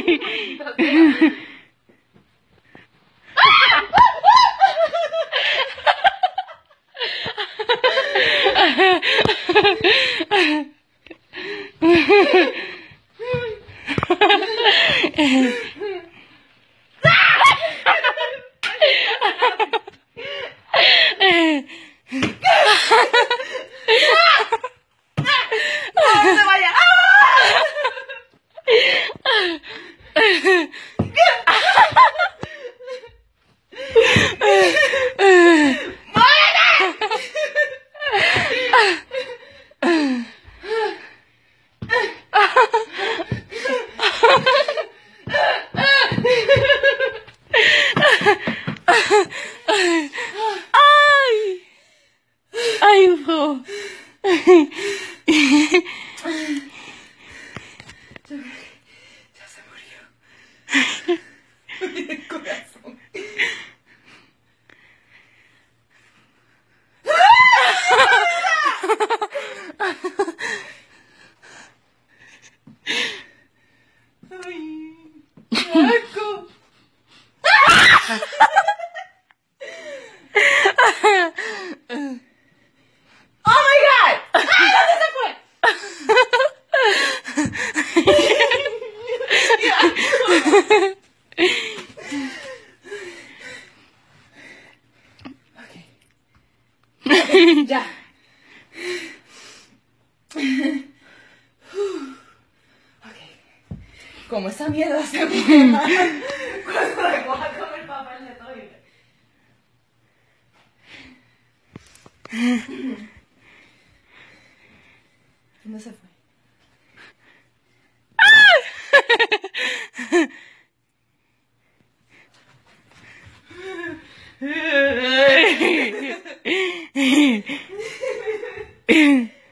¡No se vaya! ¡Ay, bro! Ya se murió. El corazón. Ay, qué asco. Oh my God. ¡Ah, dónde se fue! Okay. Ya. Okay. Como esa mierda se quema cuando la coja con el papel de toile. ¿Dónde se fue? ¡Ah!